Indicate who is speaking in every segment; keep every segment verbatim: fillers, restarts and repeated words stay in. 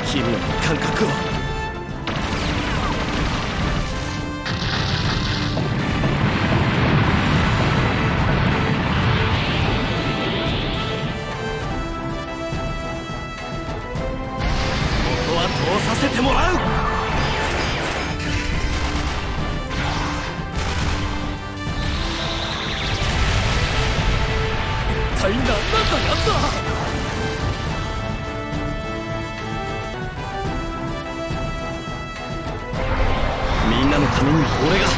Speaker 1: 君の感覚を。ここは通させてもらう。一体何なんだ奴は。みんなのためにも俺が。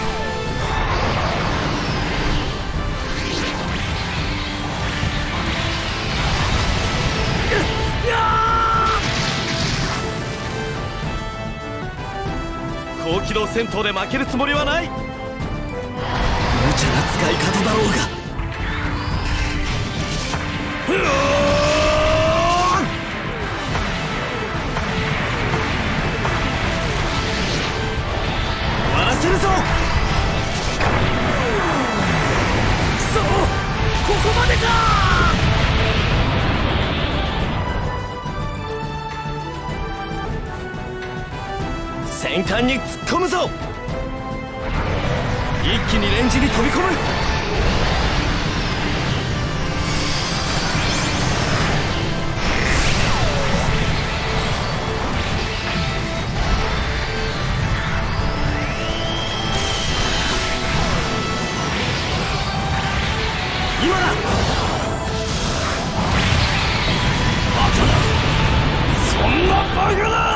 Speaker 1: 高機動戦闘で負けるつもりはない。無茶な使い方だろうが。うおー！終わらせるぞ。そう、ここまでか。戦艦に突っ込むぞ。一気にレンジに飛び込む。今だ。バカな、そんなバカな。